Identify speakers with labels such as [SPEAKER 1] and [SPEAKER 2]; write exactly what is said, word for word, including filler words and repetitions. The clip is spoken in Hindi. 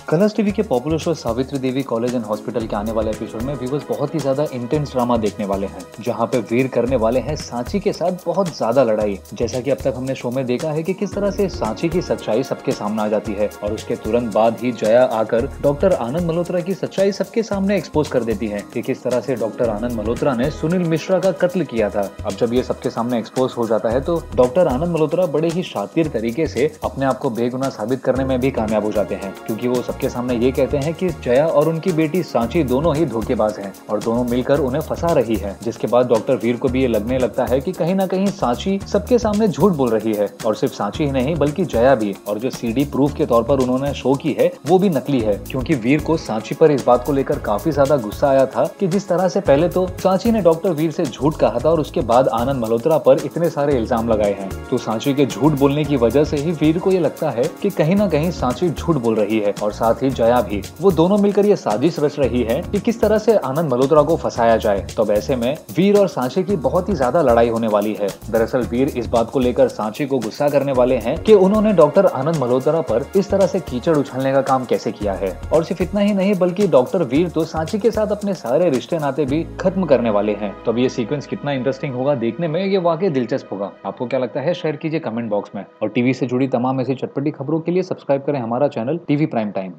[SPEAKER 1] कलर्स टीवी के popular show Savitri Devi college and hospital के आने वाले एपिसोड में व्यूअर्स बहुत ही ज्यादा इंटेंस ड्रामा देखने वाले हैं, जहां पे वीर करने वाले हैं सांची के साथ बहुत ज्यादा लड़ाई। जैसा कि अब तक हमने शो में देखा है कि किस तरह से सांची की सच्चाई सबके सामने आ जाती है और उसके तुरंत बाद ही जया आकर डॉक्टर आनंद मल्होत्रा की सच्चाई सबके सामने एक्सपोज कर देती है कि किस तरह से डॉक्टर आनंद मल्होत्रा ने सुनील मिश्रा का कत्ल किया था। अब जब ये सबके सामने एक्सपोज हो जाता है तो डॉक्टर आनंद मल्होत्रा बड़े ही शातिर तरीके से अपने आप को बेगुनाह साबित करने में भी कामयाब हो जाते हैं, क्योंकि वो सबके सामने ये कहते हैं कि जया और उनकी बेटी सांची दोनों ही धोखेबाज हैं और दोनों मिलकर उन्हें फंसा रही है। जिसके बाद डॉक्टर वीर को भी ये लगने लगता है कि कहीं ना कहीं सांची सबके सामने झूठ बोल रही है और सिर्फ सांची ही नहीं बल्कि जया भी। और जो सीडी प्रूफ के तौर पर उन्होंने शो की है वो भी नकली है, क्योंकि वीर को सांची पर इस बात को लेकर काफी ज्यादा गुस्सा आया था कि जिस तरह से पहले तो सांची ने डॉक्टर वीर से झूठ कहा था और उसके बाद आनंद मल्होत्रा पर इतने सारे इल्जाम लगाए हैं। तो सांची के झूठ बोलने की वजह से ही वीर को ये लगता है कि कहीं ना कहीं सांची झूठ बोल रही है और साथ ही जया भी। वो दोनों मिलकर ये साजिश रच रही है कि किस तरह से आनंद मल्होत्रा को फंसाया जाए। तो ऐसे में वीर और सांची की बहुत ही ज्यादा लड़ाई होने वाली है। दरअसल वीर इस बात को लेकर सांची को गुस्सा करने वाले हैं कि उन्होंने डॉक्टर आनंद मल्होत्रा पर इस तरह से कीचड़ उछलने का काम कैसे किया है। और सिर्फ इतना ही नहीं बल्कि डॉक्टर वीर तो सांची के साथ अपने सारे रिश्ते नाते भी खत्म करने वाले हैं। तो अब ये सीक्वेंस कितना इंटरेस्टिंग होगा देखने में, ये वाकई दिलचस्प होगा। आपको क्या लगता है शेयर कीजिए कमेंट बॉक्स में, और टीवी से जुड़ी तमाम ऐसी चटपटी खबरों के लिए सब्सक्राइब करें हमारा चैनल टीवी प्राइम टाइम।